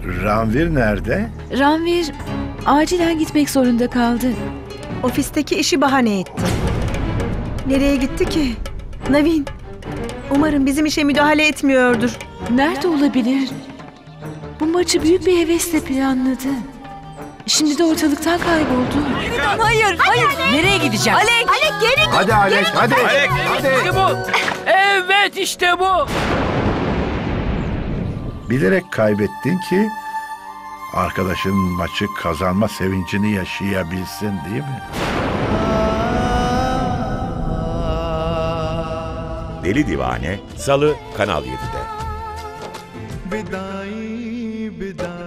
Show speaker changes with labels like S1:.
S1: Ranvir nerede?
S2: Ranvir acilen gitmek zorunda kaldı.
S3: Ofisteki işi bahane etti. Nereye gitti ki? Navin, umarım bizim işe müdahale etmiyordur.
S2: Nerede olabilir? Bu maçı büyük bir hevesle planladı. Şimdi de ortalıktan kayboldu.
S3: Hayır.
S4: Nereye gideceğim?
S3: Alek geri.
S1: Hadi Alek, hadi.
S5: İşte bu. Evet, işte bu.
S1: Bilerek kaybettin ki arkadaşın maçı kazanma sevincini yaşayabilsin, değil mi?
S6: Deli Divane Salı Kanal 7'de.
S7: विदाई विदाई